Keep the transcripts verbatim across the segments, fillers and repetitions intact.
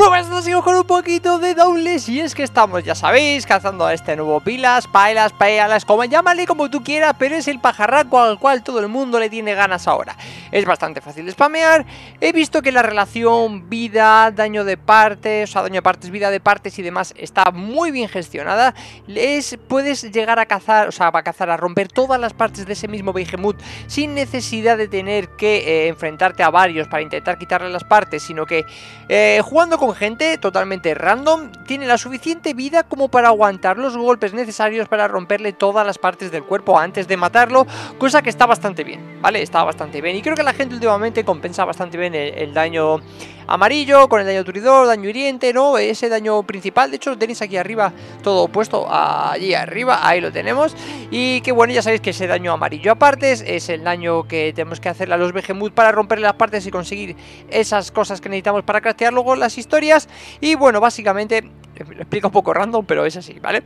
Muy buenas, sigo con un poquito de Dauntless. Y es que estamos, ya sabéis, cazando a este nuevo Pilas, Pailas, Payalas, como llámale como tú quieras, pero es el pajarraco al cual todo el mundo le tiene ganas ahora. Es bastante fácil de spamear. He visto que la relación vida, daño de partes, o sea, daño de partes, vida de partes y demás está muy bien gestionada. Es, puedes llegar a cazar, o sea, a cazar, a romper todas las partes de ese mismo Behemoth sin necesidad de tener que eh, enfrentarte a varios para intentar quitarle las partes, sino que eh, jugando con gente totalmente random, tiene la suficiente vida como para aguantar los golpes necesarios para romperle todas las partes del cuerpo antes de matarlo, cosa que está bastante bien, ¿vale? Está bastante bien, y creo que la gente últimamente compensa bastante bien el, el daño amarillo con el daño aturdidor, daño hiriente, ¿no? Ese daño principal, de hecho lo tenéis aquí arriba todo puesto, allí arriba, ahí lo tenemos. Y que bueno, ya sabéis que ese daño amarillo a partes es el daño que tenemos que hacerle a los Behemoth para romperle las partes y conseguir esas cosas que necesitamos para craftear luego las historias. Y bueno, básicamente lo explico un poco random, pero es así, ¿vale?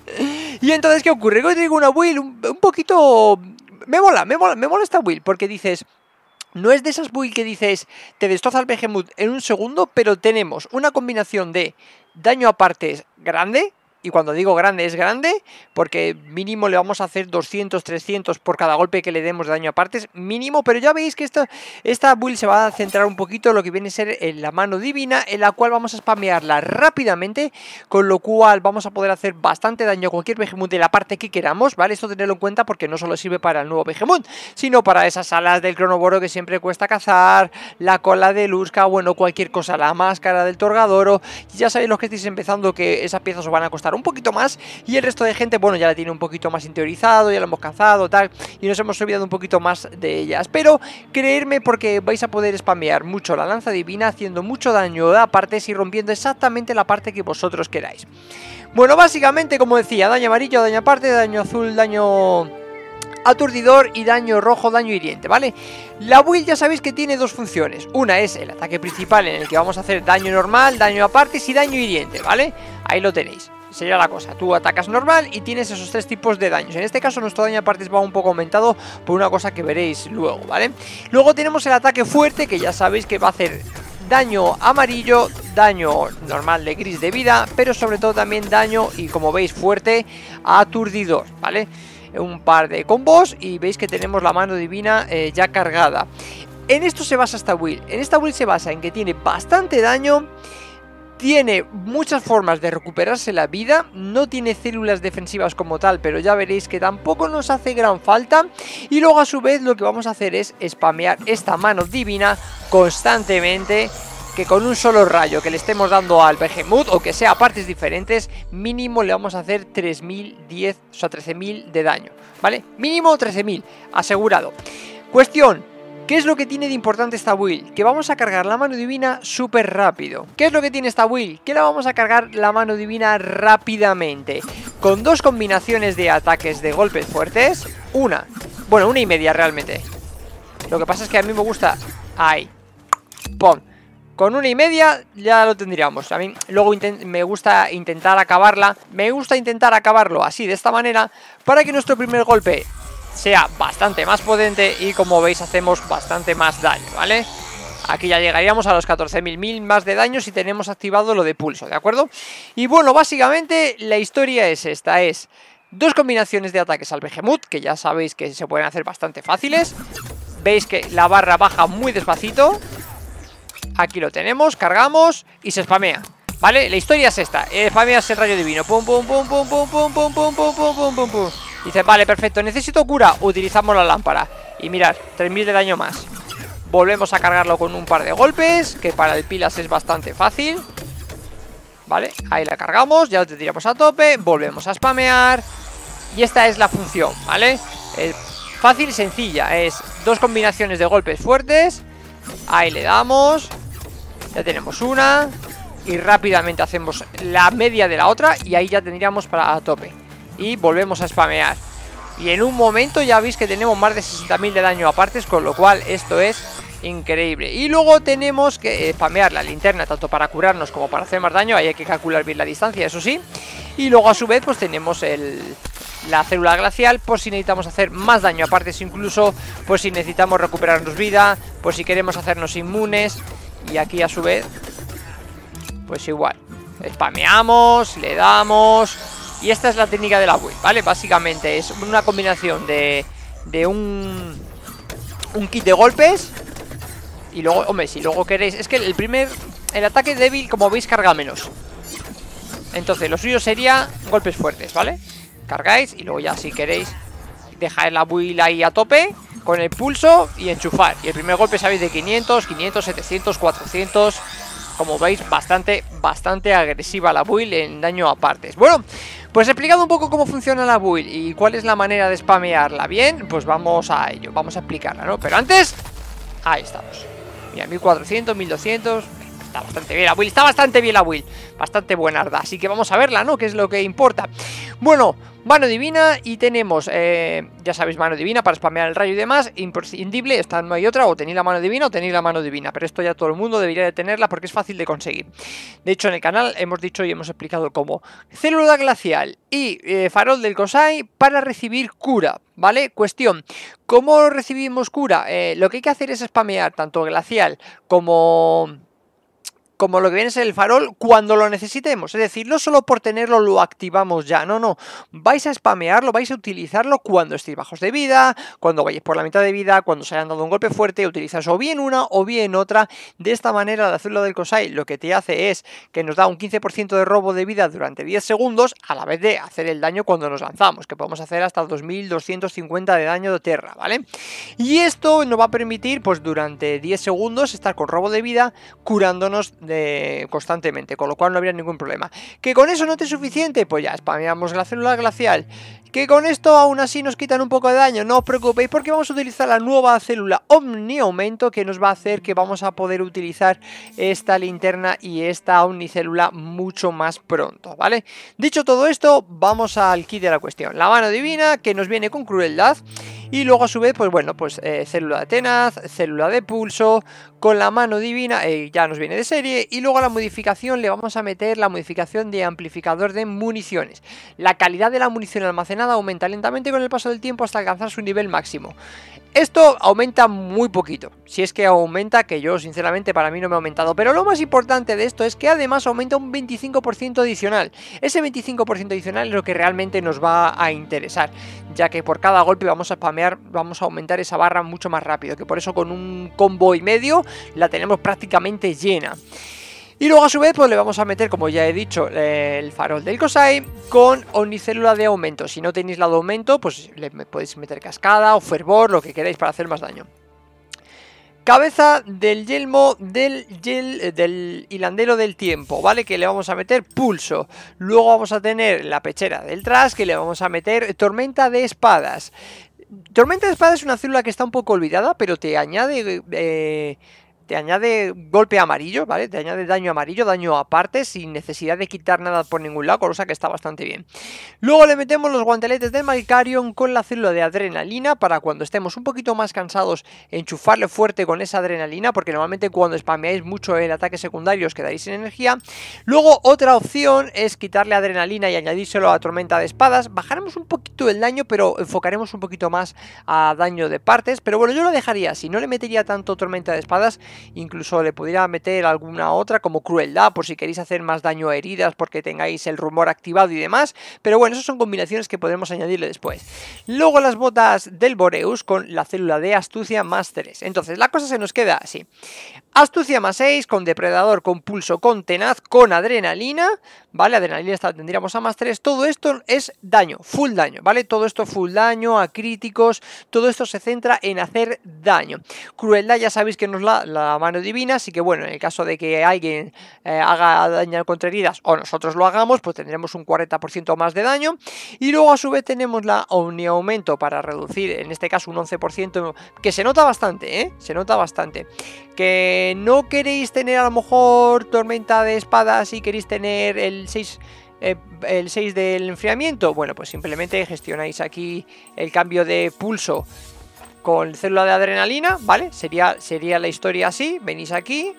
Y entonces, ¿qué ocurre? Hoy traigo una build un, un poquito... Me mola, me mola, me mola esta build, porque dices... No es de esas builds que dices, te destroza el Behemoth en un segundo, pero tenemos una combinación de daño a partes grande, y cuando digo grande es grande, porque mínimo le vamos a hacer doscientos, trescientos por cada golpe que le demos de daño a partes, mínimo, pero ya veis que esta, esta build se va a centrar un poquito en lo que viene a ser en la mano divina, en la cual vamos a spamearla rápidamente, con lo cual vamos a poder hacer bastante daño a cualquier Behemoth de la parte que queramos, ¿vale? Esto tenerlo en cuenta porque no solo sirve para el nuevo Behemoth, sino para esas alas del Cronoboro que siempre cuesta cazar, la cola de Luzca, bueno, cualquier cosa, la máscara del Torgadoro. Ya sabéis los que estáis empezando que esas piezas os van a costar un poquito más, y el resto de gente, bueno, ya la tiene un poquito más interiorizado, ya lo hemos cazado, tal, y nos hemos olvidado un poquito más de ellas. Pero creedme, porque vais a poder spamear mucho la lanza divina, haciendo mucho daño a partes y rompiendo exactamente la parte que vosotros queráis. Bueno, básicamente, como decía, daño amarillo, daño a parte, daño azul, daño aturdidor y daño rojo, daño hiriente, ¿vale? La build ya sabéis que tiene dos funciones. Una es el ataque principal, en el que vamos a hacer daño normal, daño a partes y daño hiriente, ¿vale? Ahí lo tenéis. Sería la cosa, tú atacas normal y tienes esos tres tipos de daños. En este caso nuestro daño a partes va un poco aumentado por una cosa que veréis luego, ¿vale? Luego tenemos el ataque fuerte, que ya sabéis que va a hacer daño amarillo, daño normal de gris de vida, pero sobre todo también daño, y como veis, fuerte, aturdidor, ¿vale? Un par de combos y veis que tenemos la mano divina eh, ya cargada. En esto se basa esta build. En esta build se basa en que tiene bastante daño, tiene muchas formas de recuperarse la vida, no tiene células defensivas como tal, pero ya veréis que tampoco nos hace gran falta. Y luego a su vez lo que vamos a hacer es spamear esta mano divina constantemente, que con un solo rayo que le estemos dando al Behemoth, o que sea a partes diferentes, mínimo le vamos a hacer tres mil diez, o sea, trece mil de daño, ¿vale? Mínimo trece mil, asegurado. Cuestión, ¿qué es lo que tiene de importante esta build? Que vamos a cargar la mano divina súper rápido. ¿Qué es lo que tiene esta build? Que la vamos a cargar la mano divina rápidamente, con dos combinaciones de ataques de golpes fuertes. Una, bueno, una y media realmente. Lo que pasa es que a mí me gusta... Ahí, ¡pum! Con una y media ya lo tendríamos. A mí luego me gusta intentar acabarla. Me gusta intentar acabarlo así, de esta manera, para que nuestro primer golpe sea bastante más potente y, como veis, hacemos bastante más daño, ¿vale? Aquí ya llegaríamos a los catorce mil mil más de daño si tenemos activado lo de pulso, ¿de acuerdo? Y bueno, básicamente la historia es esta, es dos combinaciones de ataques al Behemoth, que ya sabéis que se pueden hacer bastante fáciles. Veis que la barra baja muy despacito. Aquí lo tenemos, cargamos y se spamea, ¿vale? La historia es esta, eh, spameas el rayo divino, pum, pum, pum, pum, pum, pum, pum, pum, pum, pum, pum, pum, pum. Dice, vale, perfecto, necesito cura, utilizamos la lámpara. Y mirad, tres mil de daño más. Volvemos a cargarlo con un par de golpes, que para el Pilas es bastante fácil, ¿vale? Ahí la cargamos, ya lo tendríamos a tope, volvemos a spamear. Y esta es la función, ¿vale? Es fácil y sencilla, es dos combinaciones de golpes fuertes. Ahí le damos. Ya tenemos una. Y rápidamente hacemos la media de la otra, y ahí ya tendríamos para a tope. Y volvemos a spamear. Y en un momento ya veis que tenemos más de sesenta mil de daño a partes, con lo cual esto es increíble. Y luego tenemos que spamear la linterna, tanto para curarnos como para hacer más daño. Ahí hay que calcular bien la distancia, eso sí. Y luego a su vez pues tenemos el, la célula glacial, por si necesitamos hacer más daño a partes, incluso por si necesitamos recuperarnos vida, por si queremos hacernos inmunes. Y aquí a su vez pues igual, spameamos, le damos. Y esta es la técnica de la build, ¿vale? Básicamente es una combinación de, de un, un kit de golpes. Y luego, hombre, si luego queréis... Es que el primer... El ataque débil, como veis, carga menos. Entonces, lo suyo sería golpes fuertes, ¿vale? Cargáis y luego ya, si queréis, dejáis la build ahí a tope con el pulso y enchufar. Y el primer golpe, sabéis, de quinientos, quinientos, setecientos, cuatrocientos. Como veis, bastante, bastante agresiva la build en daño a partes. Bueno, pues explicado un poco cómo funciona la build y cuál es la manera de spamearla bien, pues vamos a ello, vamos a explicarla, ¿no? Pero antes, ahí estamos. Mira, mil cuatrocientos, mil doscientos. Está bastante bien la build, está bastante bien la build. Bastante buenarda, así que vamos a verla, ¿no? Que es lo que importa. Bueno, mano divina y tenemos, eh, ya sabéis, mano divina para spamear el rayo y demás. Imprescindible, esta no hay otra, o tenéis la mano divina o tenéis la mano divina. Pero esto ya todo el mundo debería de tenerla porque es fácil de conseguir. De hecho, en el canal hemos dicho y hemos explicado cómo célula glacial y eh, farol del Kosai para recibir cura, ¿vale? Cuestión, ¿cómo recibimos cura? Eh, lo que hay que hacer es spamear tanto glacial como... como lo que viene a ser el farol cuando lo necesitemos, es decir, no solo por tenerlo lo activamos ya, no, no, vais a spamearlo, vais a utilizarlo cuando estéis bajos de vida, cuando vayáis por la mitad de vida, cuando os hayan dado un golpe fuerte, utilizas o bien una o bien otra. De esta manera la célula del Kosai lo que te hace es que nos da un quince por ciento de robo de vida durante diez segundos, a la vez de hacer el daño cuando nos lanzamos, que podemos hacer hasta dos mil doscientos cincuenta de daño de tierra, ¿vale? Y esto nos va a permitir, pues durante diez segundos, estar con robo de vida, curándonos de, constantemente, con lo cual no habría ningún problema. ¿Que con eso no te es suficiente? Pues ya spameamos la célula glacial. ¿Que con esto aún así nos quitan un poco de daño? No os preocupéis porque vamos a utilizar la nueva célula Omni Aumento, que nos va a hacer que vamos a poder utilizar esta linterna y esta omnicélula mucho más pronto, ¿vale? Dicho todo esto, vamos al kit de la cuestión. La mano divina, que nos viene con crueldad. Y luego a su vez, pues bueno, pues eh, célula de tenaz, célula de pulso, con la mano divina, eh, ya nos viene de serie. Y luego a la modificación le vamos a meter la modificación de amplificador de municiones. La calidad de la munición almacenada aumenta lentamente con el paso del tiempo hasta alcanzar su nivel máximo. Esto aumenta muy poquito, si es que aumenta, que yo sinceramente para mí no me ha aumentado. Pero lo más importante de esto es que además aumenta un veinticinco por ciento adicional. Ese veinticinco por ciento adicional es lo que realmente nos va a interesar, ya que por cada golpe vamos a spamear, vamos a aumentar esa barra mucho más rápido, que por eso con un combo y medio la tenemos prácticamente llena. Y luego a su vez pues le vamos a meter, como ya he dicho, eh, el farol del Kosai con omnicélula de aumento. Si no tenéis la de aumento, pues le podéis meter cascada o fervor, lo que queráis para hacer más daño. Cabeza del yelmo del, yel, del hilandero del tiempo, ¿vale? Que le vamos a meter pulso. Luego vamos a tener la pechera del Trash, que le vamos a meter tormenta de espadas. Tormenta de espadas es una célula que está un poco olvidada, pero te añade... Eh, te añade golpe amarillo, ¿vale? Te añade daño amarillo, daño aparte, sin necesidad de quitar nada por ningún lado, cosa que está bastante bien. Luego le metemos los guanteletes de Malcarion con la célula de adrenalina para cuando estemos un poquito más cansados enchufarle fuerte con esa adrenalina, porque normalmente cuando spameáis mucho el ataque secundario os quedaréis sin energía. Luego otra opción es quitarle adrenalina y añadírselo a tormenta de espadas. Bajaremos un poquito el daño, pero enfocaremos un poquito más a daño de partes. Pero bueno, yo lo dejaría así, no le metería tanto tormenta de espadas. Incluso le podría meter alguna otra como crueldad por si queréis hacer más daño a heridas porque tengáis el rumor activado y demás. Pero bueno, esas son combinaciones que podemos añadirle después. Luego las botas del Boreus con la célula de astucia más tres. Entonces la cosa se nos queda así. Astucia más seis, con depredador, con pulso, con tenaz, con adrenalina, ¿vale? Adrenalina esta tendríamos a más tres. Todo esto es daño, full daño, ¿vale? Todo esto full daño, a críticos, todo esto se centra en hacer daño. Crueldad ya sabéis que nos la, la mano divina, así que bueno, en el caso de que alguien eh, haga daño contra heridas o nosotros lo hagamos, pues tendremos un cuarenta por ciento más de daño. Y luego a su vez tenemos la Omni Aumento para reducir, en este caso un once por ciento, que se nota bastante, ¿eh? Se nota bastante. Que no queréis tener a lo mejor tormenta de espadas y queréis tener el seis... Eh, el seis del enfriamiento, bueno, pues simplemente gestionáis aquí el cambio de pulso con célula de adrenalina, ¿vale? Sería, sería la historia así, venís aquí,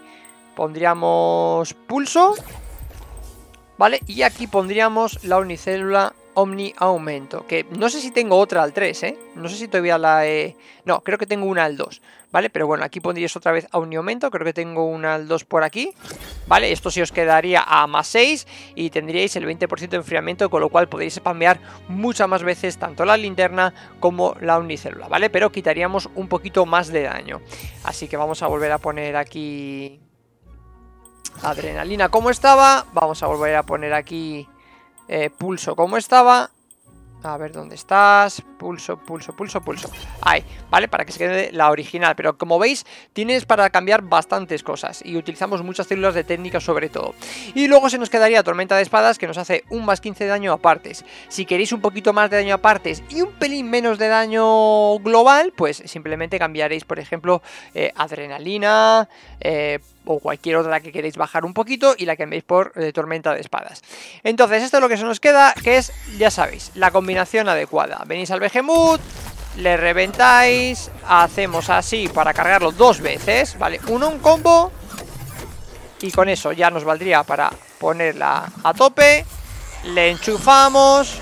pondríamos pulso, ¿vale? Y aquí pondríamos la omnicélula Omni Aumento, que no sé si tengo otra al tres, ¿eh? No sé si todavía la he... No, creo que tengo una al dos, ¿vale? Pero bueno, aquí pondríais otra vez Omni Aumento, creo que tengo una al dos por aquí, ¿vale? Esto sí os quedaría a más seis y tendríais el veinte por ciento de enfriamiento, con lo cual podéis spamear muchas más veces tanto la linterna como la omnicélula, ¿vale? Pero quitaríamos un poquito más de daño. Así que vamos a volver a poner aquí... Adrenalina como estaba. Vamos a volver a poner aquí eh, pulso como estaba. A ver dónde estás. Pulso, pulso, pulso, pulso. Ahí, ¿vale? Para que se quede la original. Pero como veis, tienes para cambiar bastantes cosas. Y utilizamos muchas células de técnica sobre todo. Y luego se nos quedaría Tormenta de Espadas, que nos hace un más quince de daño a partes. Si queréis un poquito más de daño a partes y un pelín menos de daño global, pues simplemente cambiaréis, por ejemplo, eh, Adrenalina, eh, o cualquier otra que queréis bajar un poquito y la cambiéis por eh, Tormenta de Espadas. Entonces esto es lo que se nos queda, que es, ya sabéis, la combinación adecuada. Venís al Behemoth, le reventáis, hacemos así para cargarlo dos veces, ¿vale? Uno, un combo, y con eso ya nos valdría para ponerla a tope. Le enchufamos.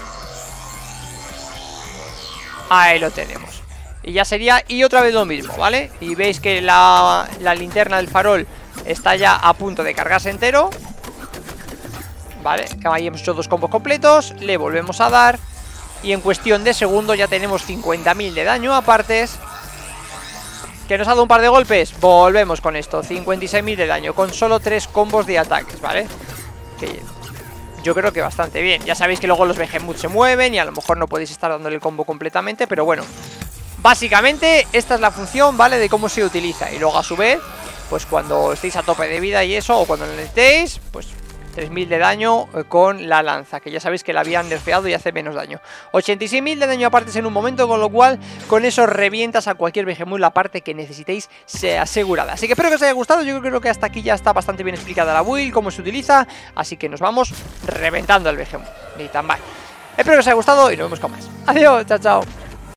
Ahí lo tenemos. Y ya sería, y otra vez lo mismo, ¿vale? Y veis que la, la linterna del farol está ya a punto de cargarse entero, ¿vale? Ahí hemos hecho dos combos completos. Le volvemos a dar y en cuestión de segundos ya tenemos cincuenta mil de daño a partes. ¿Que nos ha dado un par de golpes? Volvemos con esto, cincuenta y seis mil de daño con solo tres combos de ataques, ¿vale? Que yo creo que bastante bien. Ya sabéis que luego los Behemoth se mueven y a lo mejor no podéis estar dándole el combo completamente, pero bueno, básicamente esta es la función, ¿vale? De cómo se utiliza. Y luego a su vez, pues cuando estéis a tope de vida y eso, o cuando lo necesitéis, pues tres mil de daño con la lanza, que ya sabéis que la habían nerfeado y hace menos daño. ochenta y seis mil de daño a partes en un momento, con lo cual con eso revientas a cualquier Behemoth la parte que necesitéis sea asegurada. Así que espero que os haya gustado. Yo creo que hasta aquí ya está bastante bien explicada la build, cómo se utiliza, así que nos vamos reventando el Behemoth. Ni tan mal. Espero que os haya gustado y nos vemos con más. Adiós, chao, chao.